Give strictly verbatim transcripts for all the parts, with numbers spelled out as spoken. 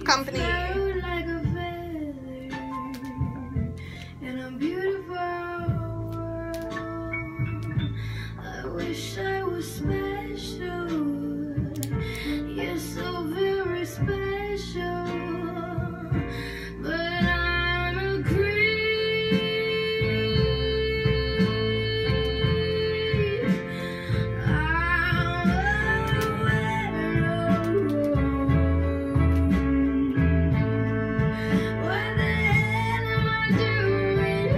Company. Like a feather in a beautiful world. I wish I was special. You're so very special. But I'm a creep. I'm a widow. What the hell am I doing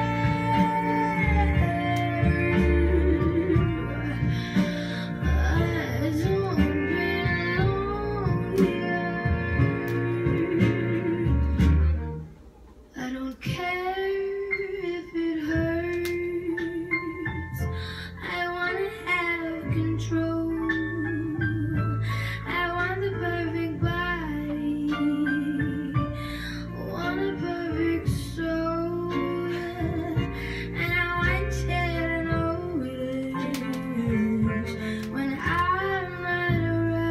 here? I don't belong here. I don't care if it hurts. I wanna have control. I want the perfect body. Want a perfect soul. And I want you to notice when I'm not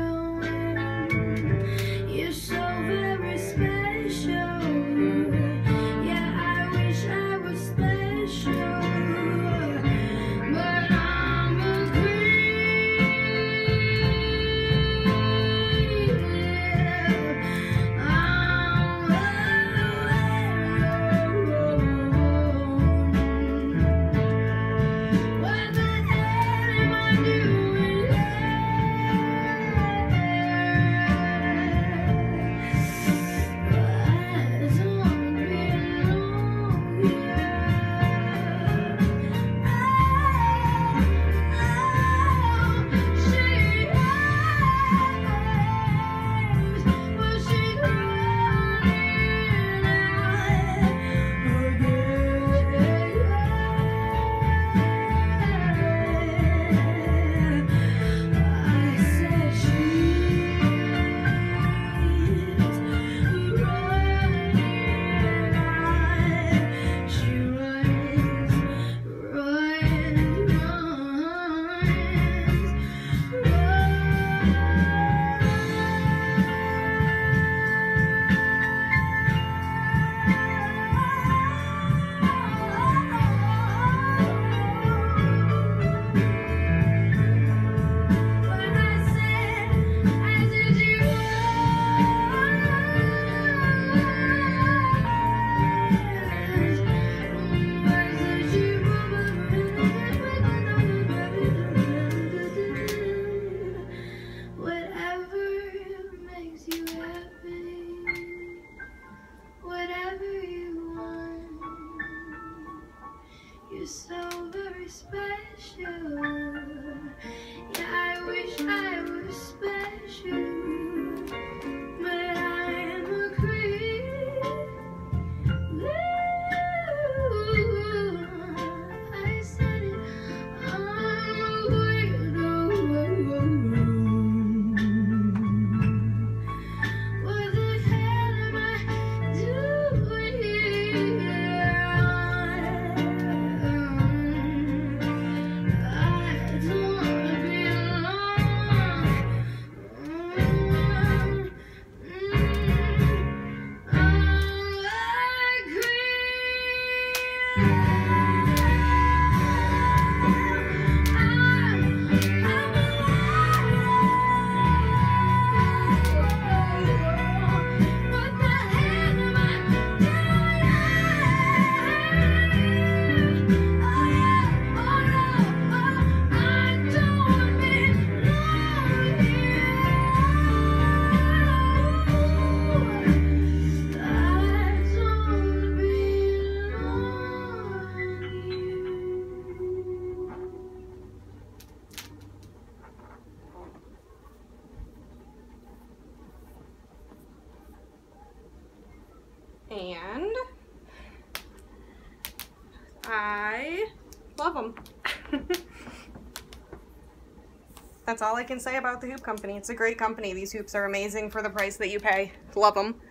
around. You're so very special. Yeah, I wish I was special. But I'm a creep. I'm a widow. What the hell am I doing Whatever makes you happy, whatever you want. You're so very special. Yeah, I wish I was special, but I'm a creep. Ooh, I said it. I'm a widow. What the hell am I doing here? I don't belong. And I love them. That's all I can say about the Hoop Company. It's a great company. These hoops are amazing for the price that you pay. Love them.